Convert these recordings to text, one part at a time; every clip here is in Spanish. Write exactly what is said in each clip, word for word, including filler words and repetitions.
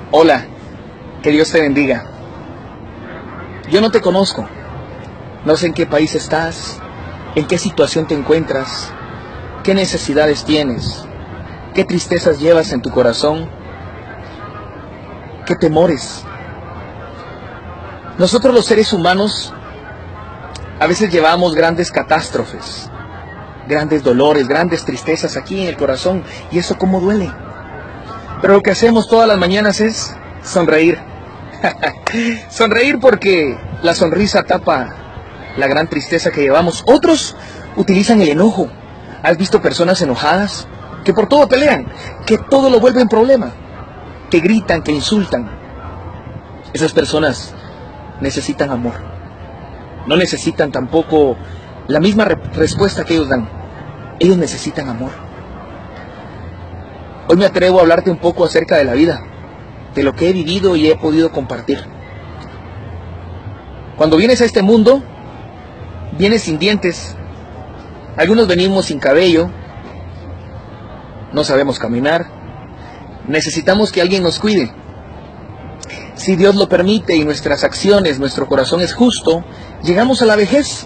Hola, que Dios te bendiga. Yo no te conozco, no sé en qué país estás, en qué situación te encuentras, qué necesidades tienes, qué tristezas llevas en tu corazón, qué temores. Nosotros los seres humanos a veces llevamos grandes catástrofes, grandes dolores, grandes tristezas aquí en el corazón, y eso cómo duele. Pero lo que hacemos todas las mañanas es sonreír. Sonreír porque la sonrisa tapa la gran tristeza que llevamos. Otros utilizan el enojo. ¿Has visto personas enojadas que por todo pelean, que todo lo vuelven problema, que gritan, que insultan? Esas personas necesitan amor. No necesitan tampoco la misma re- respuesta que ellos dan. Ellos necesitan amor. Hoy me atrevo a hablarte un poco acerca de la vida, de lo que he vivido y he podido compartir. Cuando vienes a este mundo, vienes sin dientes. Algunos venimos sin cabello, no sabemos caminar, necesitamos que alguien nos cuide. Si Dios lo permite y nuestras acciones, nuestro corazón es justo, llegamos a la vejez.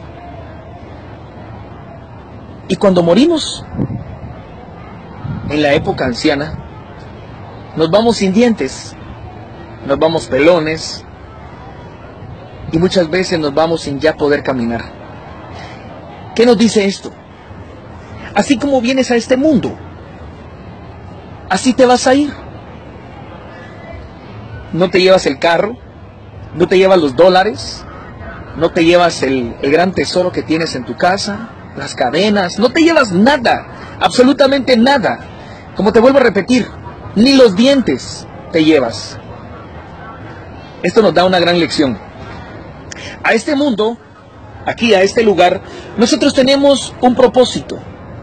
Y cuando morimos, en la época anciana, nos vamos sin dientes, nos vamos pelones, y muchas veces nos vamos sin ya poder caminar. ¿Qué nos dice esto? Así como vienes a este mundo, así te vas a ir. No te llevas el carro, no te llevas los dólares, no te llevas el, el gran tesoro que tienes en tu casa, las cadenas, no te llevas nada, absolutamente nada. Como te vuelvo a repetir, ni los dientes te llevas. Esto nos da una gran lección. A este mundo, aquí a este lugar, nosotros tenemos un propósito.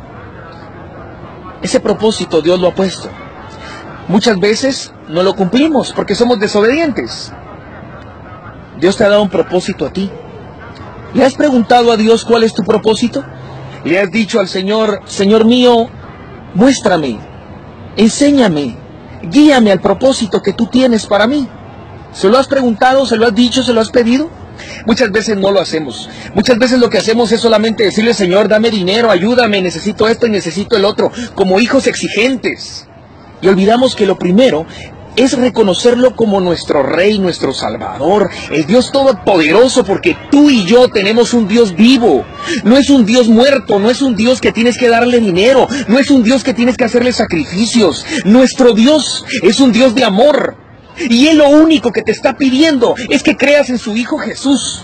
Ese propósito Dios lo ha puesto. Muchas veces no lo cumplimos porque somos desobedientes. Dios te ha dado un propósito a ti. ¿Le has preguntado a Dios cuál es tu propósito? ¿Le has dicho al Señor, Señor mío, muéstrame, enséñame, guíame al propósito que tú tienes para mí? ¿Se lo has preguntado, se lo has dicho, se lo has pedido? Muchas veces no lo hacemos. Muchas veces lo que hacemos es solamente decirle, Señor, dame dinero, ayúdame, necesito esto y necesito el otro, como hijos exigentes. Y olvidamos que lo primero es reconocerlo como nuestro Rey, nuestro Salvador, el Dios Todopoderoso, porque tú y yo tenemos un Dios vivo. No es un Dios muerto, no es un Dios que tienes que darle dinero, no es un Dios que tienes que hacerle sacrificios. Nuestro Dios es un Dios de amor. Y Él lo único que te está pidiendo es que creas en su Hijo Jesús,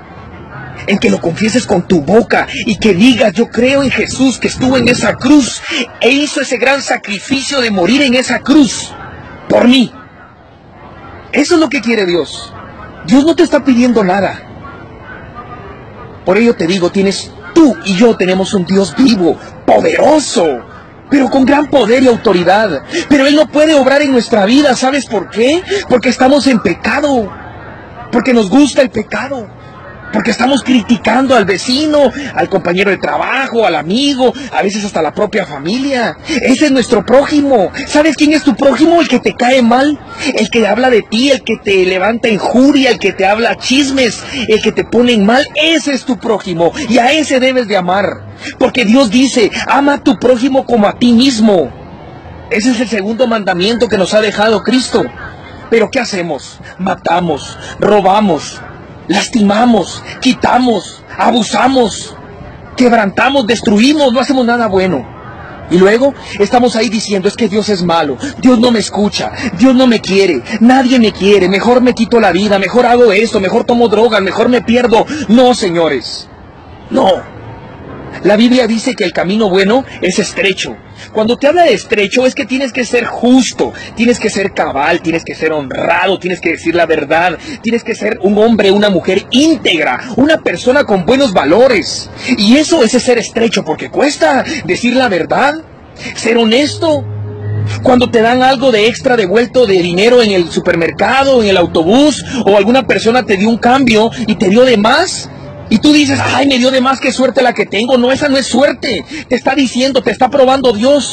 en que lo confieses con tu boca y que digas, yo creo en Jesús que estuvo en esa cruz e hizo ese gran sacrificio de morir en esa cruz por mí. Eso es lo que quiere Dios. Dios no te está pidiendo nada. Por ello te digo, tienes tú y yo tenemos un Dios vivo, poderoso, pero con gran poder y autoridad. Pero Él no puede obrar en nuestra vida. ¿Sabes por qué? Porque estamos en pecado, porque nos gusta el pecado, porque estamos criticando al vecino, al compañero de trabajo, al amigo, a veces hasta la propia familia. Ese es nuestro prójimo. ¿Sabes quién es tu prójimo? El que te cae mal, el que habla de ti, el que te levanta injuria, el que te habla chismes, el que te pone en mal. Ese es tu prójimo y a ese debes de amar. Porque Dios dice, ama a tu prójimo como a ti mismo. Ese es el segundo mandamiento que nos ha dejado Cristo. Pero ¿qué hacemos? Matamos, robamos, lastimamos, quitamos, abusamos, quebrantamos, destruimos, no hacemos nada bueno. Y luego estamos ahí diciendo, es que Dios es malo, Dios no me escucha, Dios no me quiere, nadie me quiere, mejor me quito la vida, mejor hago esto, mejor tomo drogas, mejor me pierdo. No, señores, no. La Biblia dice que el camino bueno es estrecho. Cuando te habla de estrecho es que tienes que ser justo, tienes que ser cabal, tienes que ser honrado, tienes que decir la verdad, tienes que ser un hombre, una mujer íntegra, una persona con buenos valores. Y eso es ser estrecho, porque cuesta decir la verdad, ser honesto. Cuando te dan algo de extra devuelto de dinero en el supermercado, en el autobús, o alguna persona te dio un cambio y te dio de más, y tú dices, ay, me dio de más, qué suerte la que tengo. No, esa no es suerte. Te está diciendo, te está probando Dios.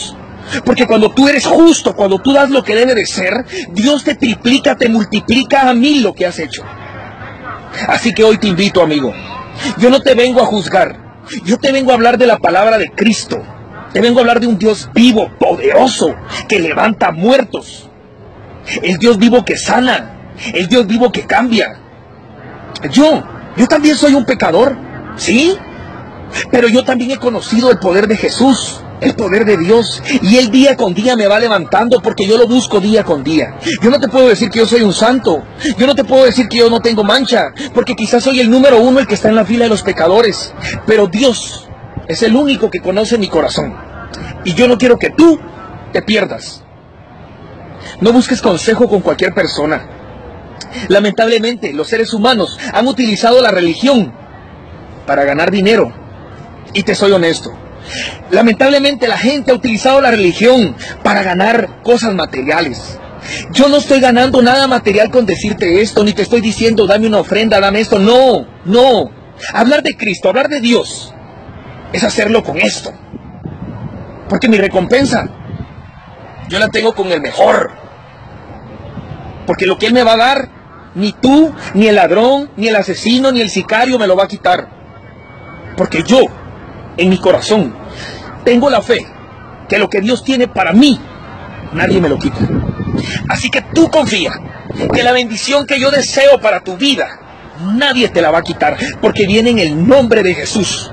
Porque cuando tú eres justo, cuando tú das lo que debe de ser, Dios te triplica, te multiplica a mil lo que has hecho. Así que hoy te invito, amigo. Yo no te vengo a juzgar. Yo te vengo a hablar de la palabra de Cristo. Te vengo a hablar de un Dios vivo, poderoso, que levanta muertos. El Dios vivo que sana. El Dios vivo que cambia. Yo, yo también soy un pecador, ¿sí? Pero yo también he conocido el poder de Jesús, el poder de Dios. Y Él día con día me va levantando porque yo lo busco día con día. Yo no te puedo decir que yo soy un santo. Yo no te puedo decir que yo no tengo mancha, porque quizás soy el número uno, el que está en la fila de los pecadores. Pero Dios es el único que conoce mi corazón. Y yo no quiero que tú te pierdas. No busques consejo con cualquier persona. Lamentablemente, los seres humanos han utilizado la religión para ganar dinero. Y te soy honesto. Lamentablemente, la gente ha utilizado la religión para ganar cosas materiales. Yo no estoy ganando nada material con decirte esto, ni te estoy diciendo, dame una ofrenda, dame esto. No, no. Hablar de Cristo, hablar de Dios, es hacerlo con esto. Porque mi recompensa, yo la tengo con el mejor. Porque lo que Él me va a dar, ni tú, ni el ladrón, ni el asesino, ni el sicario me lo va a quitar. Porque yo, en mi corazón, tengo la fe que lo que Dios tiene para mí, nadie me lo quita. Así que tú confía que la bendición que yo deseo para tu vida, nadie te la va a quitar, porque viene en el nombre de Jesús.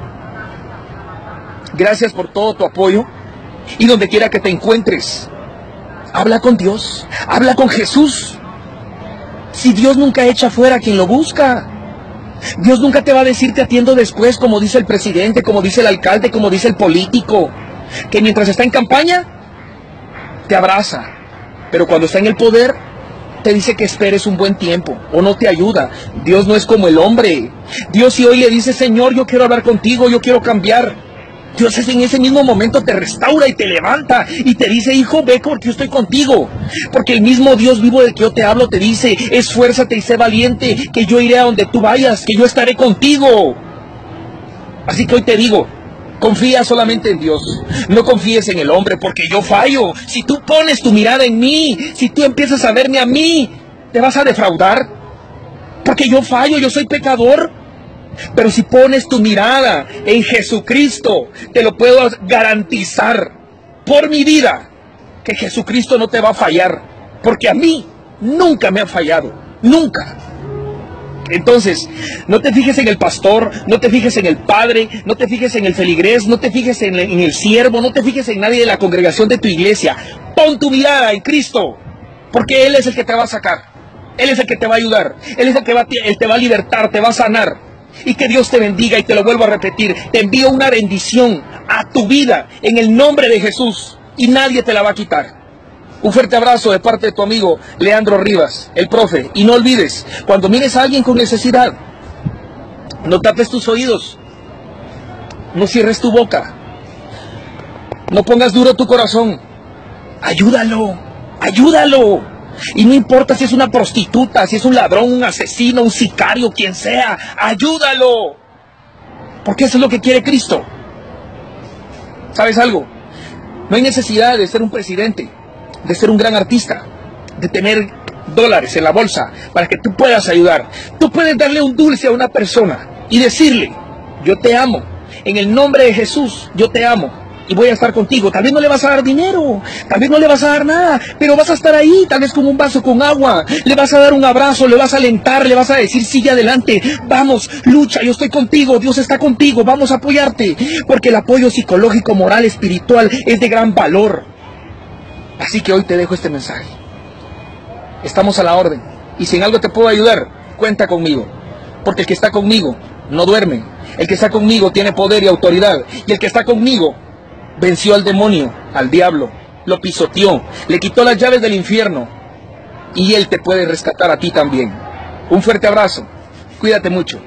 Gracias por todo tu apoyo, y donde quiera que te encuentres, habla con Dios, habla con Jesús. Si Dios nunca echa fuera a quien lo busca. Dios nunca te va a decir te atiendo después, como dice el presidente, como dice el alcalde, como dice el político, que mientras está en campaña te abraza, pero cuando está en el poder te dice que esperes un buen tiempo o no te ayuda. Dios no es como el hombre. Dios, si hoy le dice, Señor, yo quiero hablar contigo, yo quiero cambiar, Dios es en ese mismo momento te restaura y te levanta y te dice, hijo, ve porque yo estoy contigo. Porque el mismo Dios vivo del que yo te hablo te dice, esfuérzate y sé valiente, que yo iré a donde tú vayas, que yo estaré contigo. Así que hoy te digo, confía solamente en Dios, no confíes en el hombre, porque yo fallo. Si tú pones tu mirada en mí, si tú empiezas a verme a mí, te vas a defraudar, porque yo fallo, yo soy pecador. Pero si pones tu mirada en Jesucristo, te lo puedo garantizar por mi vida, que Jesucristo no te va a fallar, porque a mí nunca me ha fallado, nunca. Entonces, no te fijes en el pastor, no te fijes en el padre, no te fijes en el feligrés, no te fijes en, en el siervo, no te fijes en nadie de la congregación de tu iglesia. Pon tu mirada en Cristo, porque Él es el que te va a sacar, Él es el que te va a ayudar, Él es el que va, Él te va a libertar, te va a sanar. Y que Dios te bendiga, y te lo vuelvo a repetir, te envío una bendición a tu vida en el nombre de Jesús, y nadie te la va a quitar. Un fuerte abrazo de parte de tu amigo Leandro Rivas, el profe. Y no olvides, cuando mires a alguien con necesidad, no tapes tus oídos, no cierres tu boca, no pongas duro tu corazón, ayúdalo, ayúdalo. Y no importa si es una prostituta, si es un ladrón, un asesino, un sicario, quien sea, ayúdalo. Porque eso es lo que quiere Cristo. ¿Sabes algo? No hay necesidad de ser un presidente, de ser un gran artista, de tener dólares en la bolsa para que tú puedas ayudar. Tú puedes darle un dulce a una persona y decirle, yo te amo, en el nombre de Jesús, yo te amo. Y voy a estar contigo. Tal vez no le vas a dar dinero, tal vez no le vas a dar nada, pero vas a estar ahí, tal vez con un vaso con agua. Le vas a dar un abrazo, le vas a alentar, le vas a decir, sigue adelante, vamos, lucha, yo estoy contigo, Dios está contigo, vamos a apoyarte. Porque el apoyo psicológico, moral, espiritual es de gran valor. Así que hoy te dejo este mensaje. Estamos a la orden. Y si en algo te puedo ayudar, cuenta conmigo. Porque el que está conmigo no duerme. El que está conmigo tiene poder y autoridad. Y el que está conmigo venció al demonio, al diablo, lo pisoteó, le quitó las llaves del infierno, y Él te puede rescatar a ti también. Un fuerte abrazo, cuídate mucho.